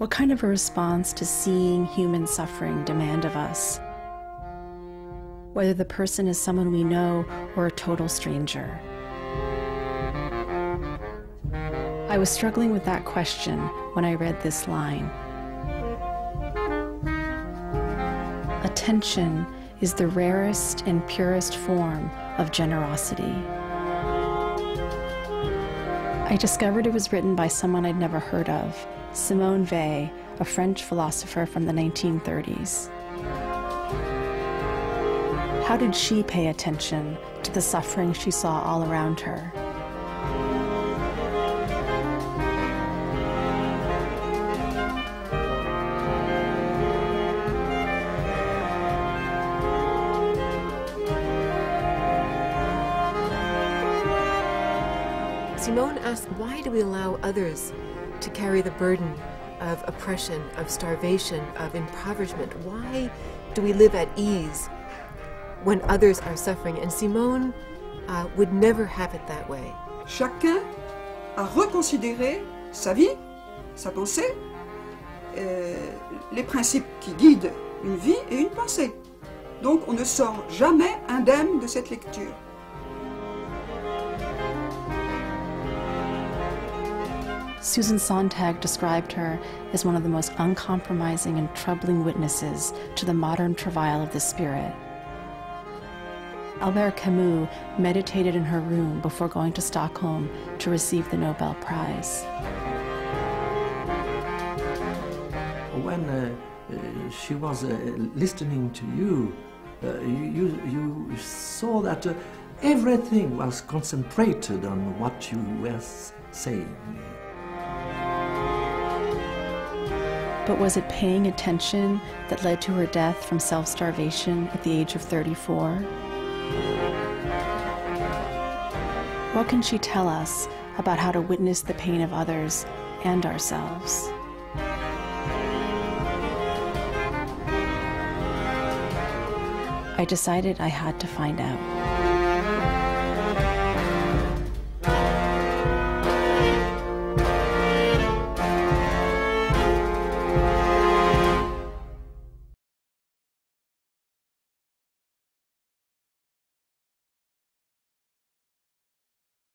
What kind of a response does seeing human suffering demand of us? Whether the person is someone we know or a total stranger. I was struggling with that question when I read this line. Attention is the rarest and purest form of generosity. I discovered it was written by someone I'd never heard of, Simone Weil, a French philosopher from the 1930s. How did she pay attention to the suffering she saw all around her? Simone asked, why do we allow others to carry the burden of oppression, of starvation, of impoverishment? Why do we live at ease when others are suffering? And Simone would never have it that way. Chacun a reconsidéré sa vie, sa pensée, les principes qui guident une vie et une pensée. Donc on ne sort jamais indemne de cette lecture. Susan Sontag described her as one of the most uncompromising and troubling witnesses to the modern travail of the spirit. Albert Camus meditated in her room before going to Stockholm to receive the Nobel Prize. When she was listening to you, you saw that everything was concentrated on what you were saying. But was it paying attention that led to her death from self-starvation at the age of 34? What can she tell us about how to witness the pain of others and ourselves? I decided I had to find out.